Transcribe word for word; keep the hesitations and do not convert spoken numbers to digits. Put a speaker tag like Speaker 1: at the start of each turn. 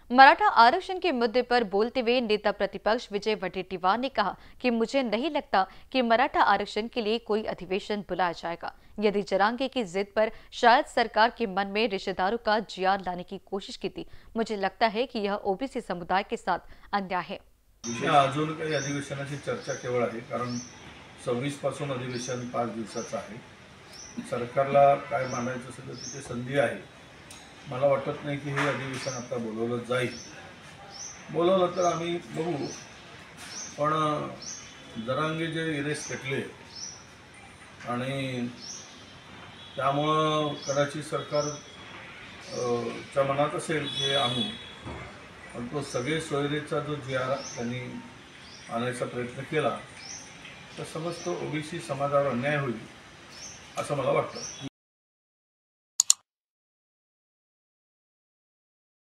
Speaker 1: मराठा आरक्षण के मुद्दे पर बोलते हुए नेता प्रतिपक्ष विजय वडेट्टीवार ने कहा कि मुझे नहीं लगता कि मराठा आरक्षण के लिए कोई अधिवेशन बुलाया जाएगा। यदि जरांगे की जिद पर शायद सरकार के मन में रिश्तेदारों का जियार लाने की कोशिश की थी। मुझे लगता है कि यह ओबीसी समुदाय के साथ अन्याय है।
Speaker 2: अजून काही अधिवेशनाची चर्चा केवळ आहे, कारण सव्वीस पासून अधिवेशन पाच दिवसाचं आहे। सरकारला काय मांडायचं असेल तर तिथे संधी आहे। मला वाटत नाही की हे अधिवेशन आता बोलवलं जाईल। बोलवलं तर आम्ही बघू, पण जरांगे जे इरेस पेटले आणि त्यामुळं कदाचित सरकार च्या मनात असेल की आणू, पण तो सगळे सोयरेचा जो जी आर त्यांनी आणायचा प्रयत्न केला तर समस्त ओबीसी समाजावर अन्याय होईल असं मला वाटतं।